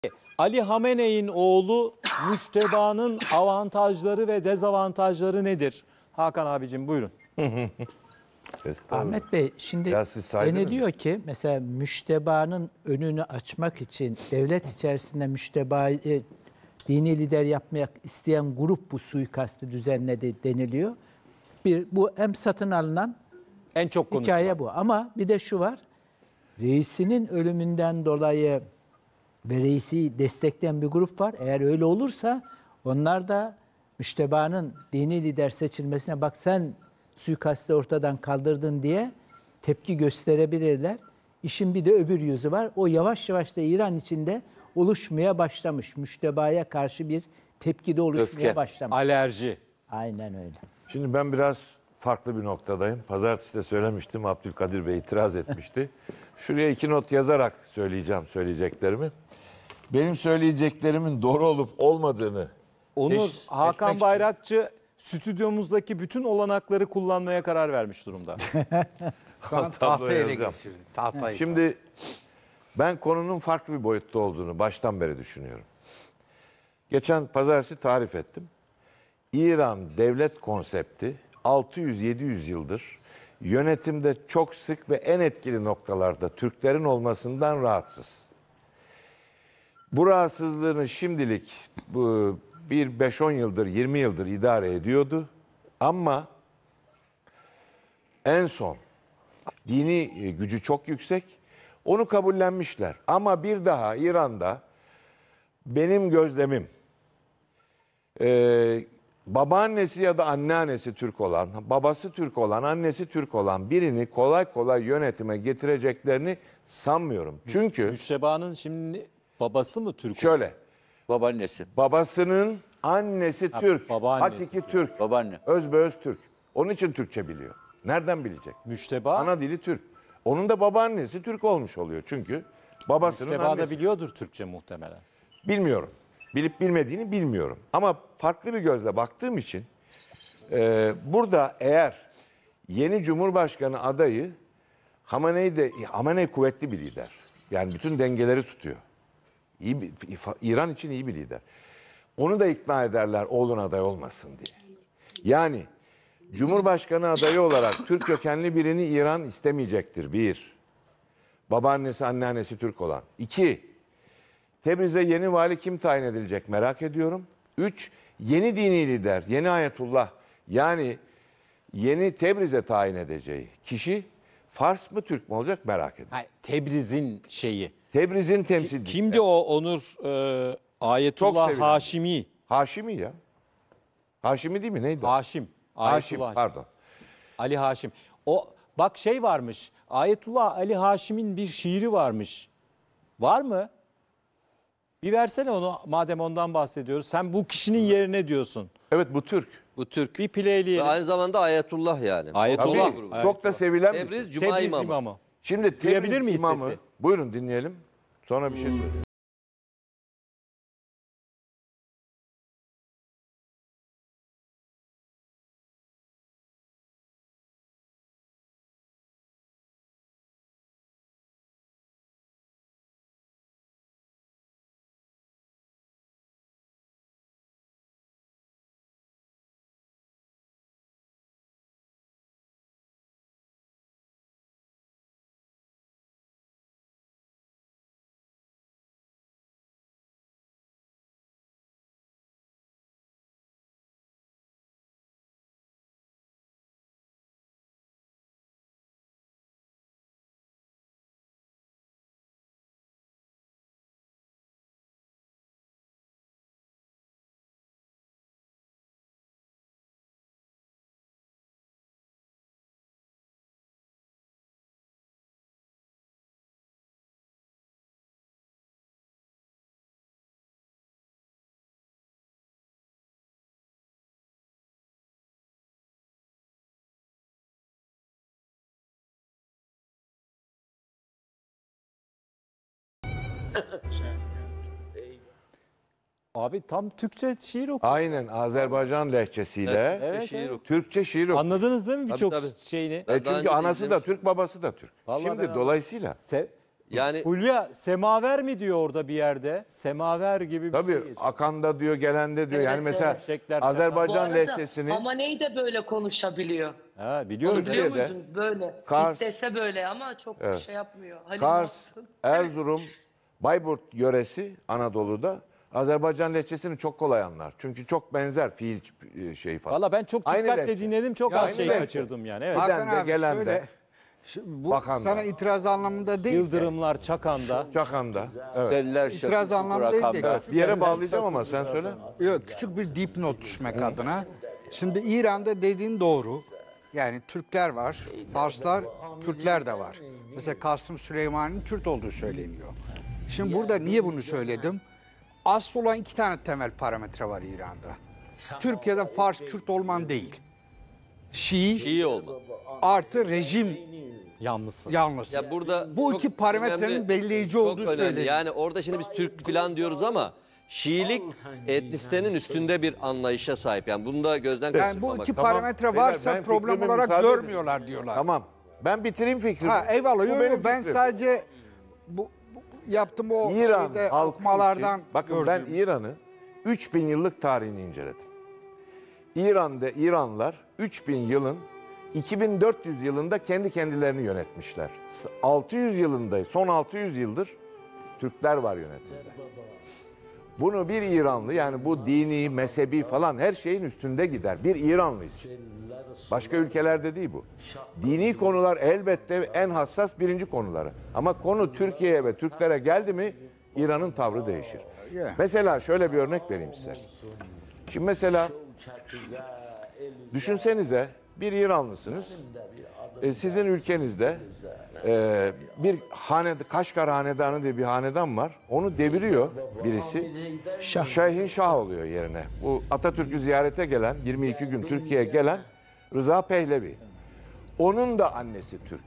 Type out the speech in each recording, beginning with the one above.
Ali Hamene'in oğlu Müşteba'nın avantajları ve dezavantajları nedir? Hakan abicim buyurun. Ahmet Bey, şimdi deniliyor ki mesela Müşteba'nın önünü açmak için devlet içerisinde Müşteba'yı dini lider yapmak isteyen grup bu suikastı düzenledi deniliyor. Bu hem satın alınan En çok hikaye konuşulan. bu. Ama bir de şu var. Reisinin ölümünden dolayı ve reisi destekleyen bir grup var. Eğer öyle olursa onlar da Müşteba'nın dini lider seçilmesine bak sen suikastı ortadan kaldırdın diye tepki gösterebilirler. İşin bir de öbür yüzü var. O yavaş yavaş da İran içinde oluşmaya başlamış. Müşteba'ya karşı bir tepki de oluşmaya başlamış. Alerji. Aynen öyle. Şimdi ben biraz farklı bir noktadayım. Pazartesi de söylemiştim. Abdülkadir Bey itiraz etmişti. Şuraya 2 not yazarak söyleyeceğim söyleyeceklerimi. Benim söyleyeceklerimin doğru olup olmadığını Onur, Hakan etmek Bayrakçı stüdyomuzdaki bütün olanakları kullanmaya karar vermiş durumda. Şu an tahtayı ele geçirdi. Tahtayı. Şimdi ben konunun farklı bir boyutta olduğunu baştan beri düşünüyorum. Geçen pazartesi tarif ettim. İran devlet konsepti 600-700 yıldır yönetimde çok sık ve en etkili noktalarda Türklerin olmasından rahatsız. Bu rahatsızlığını şimdilik bu 5-10 yıldır, 20 yıldır idare ediyordu. Ama en son dini gücü çok yüksek. Onu kabullenmişler. Ama bir daha İran'da benim gözlemim babaannesi ya da anneannesi Türk olan, babası Türk olan, annesi Türk olan birini kolay kolay yönetime getireceklerini sanmıyorum. Çünkü Müşteba'nın şimdi babası mı Türk? şöyle, Babaannesi. babasının annesi Türk, babaannesi hakiki Türk, Babaanne. özbeöz Türk. Onun için Türkçe biliyor. Nereden bilecek? Müşteba, Ana dili Türk. Onun da babaannesi Türk olmuş oluyor çünkü babasının Müşteba da annesi. biliyordur Türkçe muhtemelen. Bilmiyorum. Bilip bilmediğini bilmiyorum. Ama farklı bir gözle baktığım için burada eğer yeni Cumhurbaşkanı adayı Hamenei kuvvetli bir lider. Yani bütün dengeleri tutuyor. İran için iyi bir lider. Onu da ikna ederler oğlun aday olmasın diye. Yani Cumhurbaşkanı adayı olarak Türk kökenli birini İran istemeyecektir. 1. Babaannesi, anneannesi Türk olan. 2. Tebriz'e yeni vali kim tayin edilecek merak ediyorum. 3. Yeni dini lider, yeni ayetullah yani yeni Tebriz'e tayin edeceği kişi Fars mı Türk mü olacak merak ediyorum. Hayır, Tebriz'in şeyi. Tebriz'in temsilcisi. Kimdi o Onur? Çok Ayetullah sevilen. Haşimi. Haşimi ya. Haşimi değil mi? Neydi? Haşim. Haşim, Ayetullah pardon. Ali Haşim. O bak şey varmış. Ayetullah Ali Haşim'in bir şiiri varmış. Var mı? Bir versene onu madem ondan bahsediyoruz. Sen bu kişinin yerine diyorsun. Evet bu Türk. Bu Türk. Bir Ve playleyelim. aynı zamanda Ayetullah yani. Ayetullah. Tabii, Evet. çok da sevilen bir Türk. Tebriz Cuma Tebriz imamı. imamı. Şimdi Duyabilir Tebriz miyiz imamı. sesi? Buyurun dinleyelim. Sonra bir şey söyleyeyim. Abi tam Türkçe şiir okuyor. Aynen Azerbaycan lehçesiyle Evet, Şiir evet. okuyor. Türkçe şiir okuyor. Anladınız değil mi birçok tabii. şeyini? Ben daha Çünkü önce de anası da izlemiştim. Türk, babası da Türk. Vallahi ben Şimdi dolayısıyla Yani Hulya semaver mi diyor orada bir yerde? Semaver gibi bir şey Tabii geçiyor. akanda diyor, gelende diyor. Yani Evet, mesela Eşekler, Bu Azerbaycan arada lehçesini Hamaney de böyle konuşabiliyor. Ha, Onu biliyoruz. biliyor Türkiye'de muydunuz böyle? Kars- İstese böyle ama çok bir şey yapmıyor. Halil Kars, Muhafız. Erzurum, Bayburt yöresi Anadolu'da Azerbaycan lehçesini çok kolay anlar. Çünkü çok benzer fiil şey falan. Valla ben çok Aynı dikkatle lehçe. dinledim. Çok Ya az aynı şey lehçe. kaçırdım yani. Evet. Hakan Hakan de, abi gelen de, şöyle, bu bakan da. sana itiraz anlamında değil de, Yıldırımlar Çakan'da. Çakan'da. Evet. seller itiraz şakı anlamında değil de, çukura Bir yere bağlayacağım ama sen söyle. yok, küçük bir dipnot düşmek adına. Şimdi İran'da dediğin doğru. Yani Türkler var, Farslar, Kürtler de var. Mesela Kasım Süleyman'ın Kürt olduğu söyleniyor. Şimdi burada niye bunu söyledim? Asıl olan 2 tane temel parametre var İran'da. Türkiye'de Fars Kürt olman değil. İyi olma. Artı rejim Yanlısın. yanlısı. Ya burada Bu çok iki parametrenin önemli- belirleyici çok olduğu önemli. söyleniyor. Yani orada şimdi biz Türk falan diyoruz ama Şiilik etnisitenin üstünde bir anlayışa sahip. Yani bunu da gözden Yani kaçırmamak. bu iki Tamam. parametre Beyler, varsa ben problem fikrime olarak müsaade edin. görmüyorlar diyorlar. Tamam. Ben bitireyim fikrimi. Ha eyvallah. Bu Yok, benim yok, ben fikrim. sadece bu yaptım o İran şeyde halkı okumalardan için, bakın gördüğüm. ben İran'ı 3000 yıllık tarihini inceledim. İranlar 3000 yılın 2400 yılında kendi kendilerini yönetmişler. 600 yılında, son 600 yıldır Türkler var yönetimde. Bunu bir İranlı, yani bu dini, mezhebi falan her şeyin üstünde gider. Bir İranlı için. Başka ülkelerde değil bu. Dini konular elbette en hassas birinci konuları. Ama konu Türkiye'ye ve Türklere geldi mi İran'ın tavrı değişir. Yeah. Mesela şöyle bir örnek vereyim size. Şimdi mesela düşünsenize bir İranlısınız. Sizin ülkenizde bir Kaşgar Hanedanı diye bir hanedan var. Onu deviriyor birisi. Şeyhin Şah oluyor yerine. Bu Atatürk'ü ziyarete gelen, 22 gün Türkiye'ye gelen Rıza Pehlevi. Onun da annesi Türk.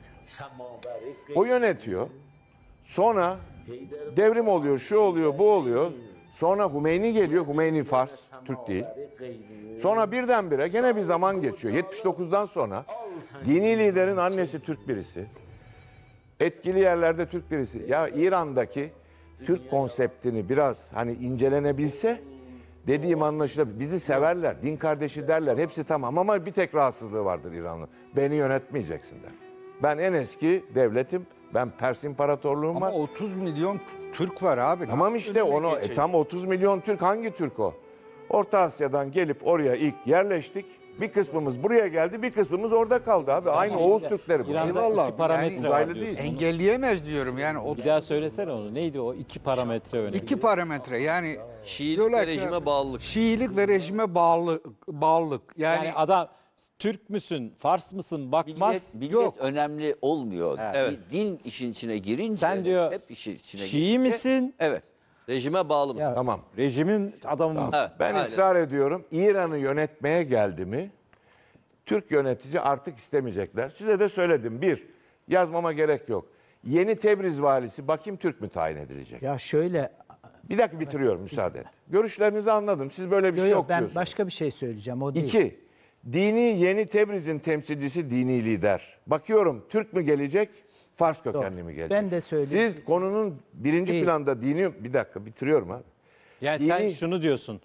O yönetiyor. Sonra devrim oluyor, şu oluyor, bu oluyor. Sonra Hümeyni geliyor. Hümeyni Fars, Türk değil. Sonra birdenbire gene bir zaman geçiyor. 79'dan sonra dini liderin annesi Türk birisi. Etkili yerlerde Türk birisi. Ya İran'daki Türk konseptini biraz hani incelenebilse dediğim anlaşılabilir. Bizi severler, din kardeşi derler. Hepsi tamam ama bir tek rahatsızlığı vardır İranlı. Beni yönetmeyeceksin der. Ben en eski devletim. Ben Pers İmparatorluğum Ama var. 30 milyon Türk var abi. Tamam Nasıl işte önüne onu geçecek? tam 30 milyon Türk, hangi Türk o? Orta Asya'dan gelip oraya ilk yerleştik. Bir kısmımız buraya geldi, bir kısmımız orada kaldı abi. Aynı Oğuz Türkleri bu. İran'da Eyvallah, iki parametre yani var uzaylı diyorsun. değil. Engelleyemez diyorum yani. Bir daha söylesene onu. Neydi o? 2 parametre önemli. 2 parametre yani Şiilik diyorlar ve ki, rejime bağlılık. Şiilik ve rejime bağlılık. Yani, Yani adam Türk müsün, Fars mısın bakmaz. Yok. önemli olmuyor. Evet. Din işin içine girince, Sen diyor, hep işin içine Şii girince- misin? Evet. Rejime bağlı mısın? Tamam. Rejimin adamı mısın? Evet, Ben aynen. ısrar ediyorum. İran'ı yönetmeye geldi mi Türk yönetici artık istemeyecekler. Size de söyledim. Bir, yazmama gerek yok. Yeni Tebriz valisi bakayım Türk mü tayin edilecek? Ya şöyle, Bir dakika bitiriyorum, müsaade et. Görüşlerinizi anladım. Siz böyle bir şey yok ben diyorsunuz. başka bir şey söyleyeceğim, o değil. İki, dini Yeni Tebriz'in temsilcisi dini lider. Bakıyorum Türk mü gelecek, Fars kökenli mi gelecek? Ben de söyleyeyim. Siz konunun birinci Değil. planda dini... Bir dakika bitiriyorum abi. Yani sen Dini- şunu diyorsun.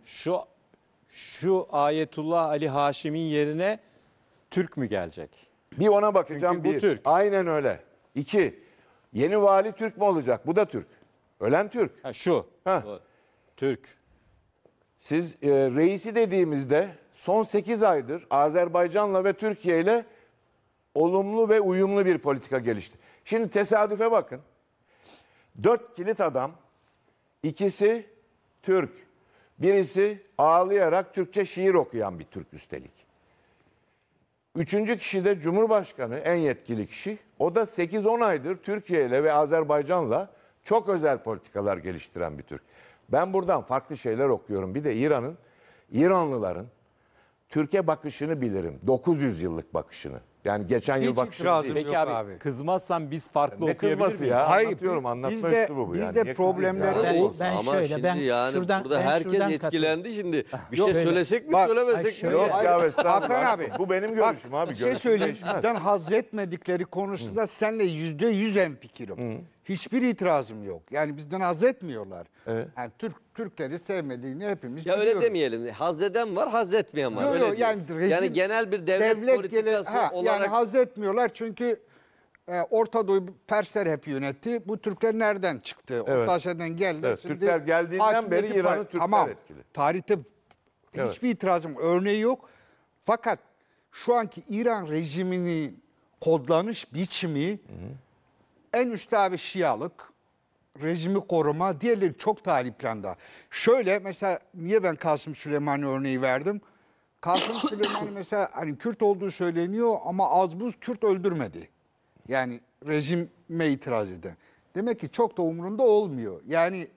Şu Ayetullah Ali Haşim'in yerine Türk mü gelecek? Bir ona bakacağım. Çünkü bu bir. Türk. Aynen öyle. İki, yeni vali Türk mü olacak? Bu da Türk. Ölen Türk. Ha, şu. Ha. O, Türk. Siz reisi dediğimizde son 8 aydır Azerbaycan'la ve Türkiye ile olumlu ve uyumlu bir politika gelişti. Şimdi tesadüfe bakın. 4 kilit adam, ikisi Türk, birisi ağlayarak Türkçe şiir okuyan bir Türk üstelik. Üçüncü kişi de Cumhurbaşkanı, en yetkili kişi. O da 8-10 aydır Türkiye ile ve Azerbaycan'la çok özel politikalar geliştiren bir Türk. Ben buradan farklı şeyler okuyorum. Bir de İranlıların Türkiye bakışını bilirim. 900 yıllık bakışını. Yani geçen yıl Hiç bakışını itirazım değil. Peki yok abi, abi. kızmazsan biz farklı Ne okuyabilir kızması miyiz? ya? Hayır, Anlatıyorum, anlatma bizde- üslubu bu yani. bizde Niye problemleri kızıyorsun? olsun. Ben Ama şöyle, şimdi ben yani şuradan- burada ben herkes şuradan etkilendi şimdi. Bir şey Şöyle. söylesek mi Bak, söylemesek mi? şöyle- Yok Hayır, ya estağfurullah. Hakan abi. Bu benim görüşüm abi. Bir şey Görüşüm söyleyeyim. değişmez. Bizden haz etmedikleri konusunda seninle %100 hemfikirim. hiçbir itirazım yok. Yani bizden haz etmiyorlar. Evet. Yani Türkleri sevmediğini hepimiz Ya biliyoruz. öyle demeyelim. Haz eden var, haz etmeyen var. Yok, Öyle yok, diyelim. yani rejim- genel bir devlet politikası olarak yani haz etmiyorlar çünkü Orta Doğu Persler hep yönetti. Bu Türkler nereden çıktı? Orta Asya'dan geldi. Evet, Şimdi Türkler geldiğinden hakimiyeti beri İran'ı pay- Türkler Tamam, etkili. tarihte Evet. hiçbir itirazım, örneği yok. Fakat şu anki İran rejiminin kodlanış biçimi en üstte abi Şialık, rejimi koruma, diğerleri çok daha planda. Şöyle mesela niye ben Kasım Süleyman'ı örneği verdim? Kasım Süleyman mesela hani Kürt olduğu söyleniyor ama az buz Kürt öldürmedi. Yani rejime itiraz eden. Demek ki çok da umurunda olmuyor. Yani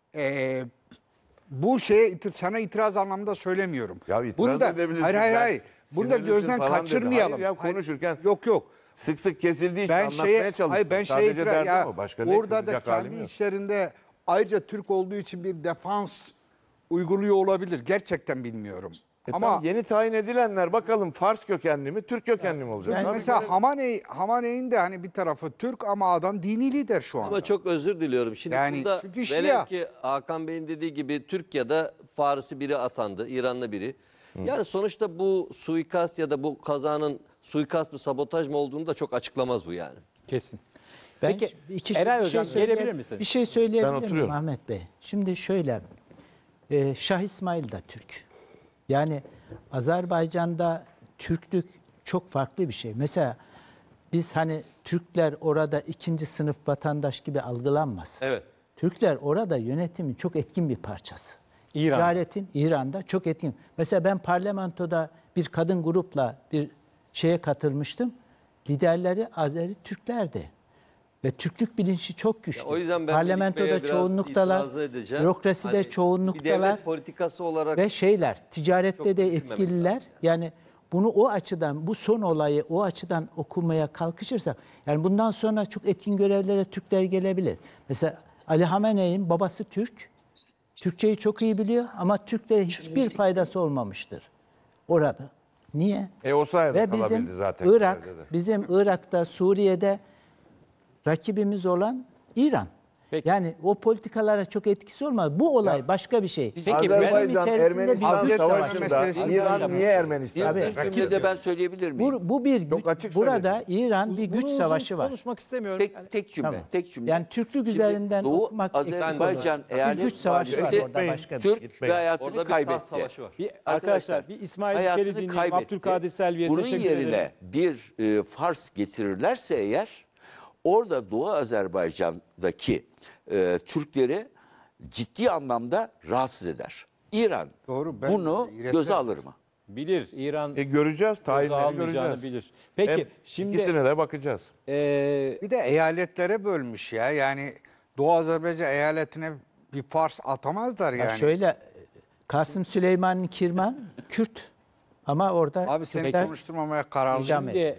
bu şeye sana itiraz anlamında söylemiyorum. Ya itiraz Bunu da, edebilirsin. hayır. Bunu da Sinirlisin gözden falan dedi. kaçırmayalım. Hayır ya, konuşurken Yok. sık sık kesildiği için Ben anlatmaya çalıştım. hayır ben Sadece derdim ya, o. Başka ne orada da kızacak halim kendi yok. işlerinde ayrıca Türk olduğu için bir defans uyguluyor olabilir. Gerçekten bilmiyorum. Ama Tamam, yeni tayin edilenler bakalım Fars kökenli mi, Türk kökenli mi olacak? yani Tabii mesela böyle- Hamaney'in de hani bir tarafı Türk ama adam dini lider şu anda. ama çok özür diliyorum. Şimdi Yani burada çünkü Şia. velev ki Hakan Bey'in dediği gibi Türkiye'de Farisi biri atandı, İranlı biri. Yani sonuçta bu suikast ya da bu kazanın suikast mı, sabotaj mı olduğunu da çok açıklamaz bu yani. Kesin. Ben Peki, iki Eray bir Hocam, söyle- gelebilir misin? Bir şey söyleyebilir Ben miyim oturuyorum. Ahmet Bey? Şimdi şöyle, Şah İsmail de Türk. Yani Azerbaycan'da Türklük çok farklı bir şey. Mesela biz hani Türkler orada ikinci sınıf vatandaş gibi algılanmaz. Evet. Türkler orada yönetimin çok etkin bir parçası. İran. Ticaretin İran'da çok etkin. Mesela ben parlamentoda bir kadın grupla bir şeye katılmıştım. Liderleri Azeri Türklerdi. Ve Türklük bilinci çok güçlü. O yüzden ben parlamentoda Melik Bey'e biraz çoğunluktalar, itiraz edeceğim. bürokraside Hani Bir çoğunluktalar devlet politikası olarak ve şeyler, ticarette çok de düşünmemek etkililer. lazım Yani bunu o açıdan, bu son olayı o açıdan okumaya kalkışırsak, yani bundan sonra çok etkin görevlere Türkler gelebilir. Mesela Ali Hamene'nin babası Türk, Türkçeyi çok iyi biliyor ama Türklere hiçbir faydası olmamıştır orada. Niye? O sayede Ve kalabildi bizim zaten. Irak, görevde de. bizim Irak'ta, Suriye'de rakibimiz olan İran. Peki. Yani o politikalara çok etkisi olmaz. Bu olay başka bir şey. Peki, Azerbaycan, Bizim içerisinde Ermenistan bir güç savaşında meselesi İran var. niye Ermenistan? Tabii. Bir cümlede ben söyleyebilir miyim? Bu bir Çok güç. açık Burada söyledin. İran bir güç Bunu uzun savaşı var. konuşmak istemiyorum. Tek cümle, Tamam. tek cümle. Yani Türklük Şimdi üzerinden Doğu okumak Azerbaycan eksik olur. eyalet Bir güç savaşı var valisi orada başka bir Türk şey. ve hayatını orada bir taht kaybetti. savaşı var. Arkadaşlar bir İsmail Ülker'i hayatını dinleyelim. kaybetti. Abdülkadir Selvi'ye Bunun teşekkür yerine ederim. bir Fars getirirlerse eğer orada Doğu Azerbaycan'daki Türkleri ciddi anlamda rahatsız eder. İran Doğru, ben bunu iletmem. göze alır mı? Bilir İran Göreceğiz, göze tayinleri almayacağını göreceğiz. bilir. Peki Hem şimdi ikisine de bakacağız. Bir de eyaletlere bölmüş ya. Yani Doğu Azerbaycan eyaletine bir Fars atamazlar Ya yani. şöyle, Kasım Süleyman Kirman Kürt ama orada Abi seni Kürtler- konuşturmamaya kararlıyım. Hocam, Şimdi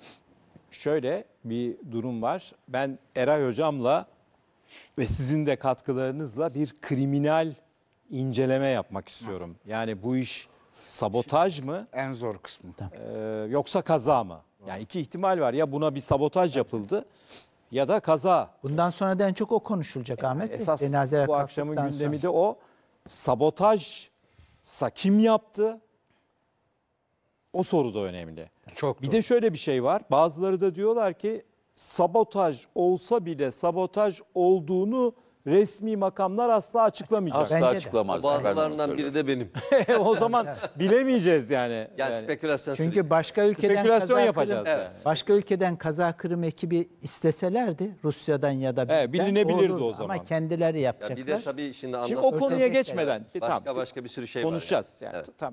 şöyle bir durum var. Ben Eray Hocam'la ve sizin de katkılarınızla bir kriminal inceleme yapmak istiyorum. Yani bu iş sabotaj mı En zor kısmı. yoksa kaza mı? Yani iki ihtimal var. Ya buna bir sabotaj yapıldı ya da kaza. bundan sonra da en çok o konuşulacak Ahmet Bey. Esas Cenazeler bu akşamın kalktıktan gündemi sonra. de o. Sabotajsa kim yaptı? O soru da önemli. Çok Bir zor. de şöyle bir şey var. Bazıları da diyorlar ki sabotaj olsa bile sabotaj olduğunu resmi makamlar asla açıklamayacak. Asla Bence de. açıklamazlar. Ben onu Bazılarından biri söylüyorum. de benim. O zaman bilemeyeceğiz yani. Yani spekülasyon Çünkü başka ülkeden Spekülasyon kaza yapacağız kırım, yani. başka ülkeden kaza kırım ekibi isteselerdi Rusya'dan ya da bizden bilinebilirdi olurdu. o zaman. Ama kendileri Ya yapacaklar. bir de tabii şimdi Şimdi o anlatmak konuya Öteki geçmeden başka bir sürü şey var. konuşacağız. Yani. Yani. Evet. Tamam.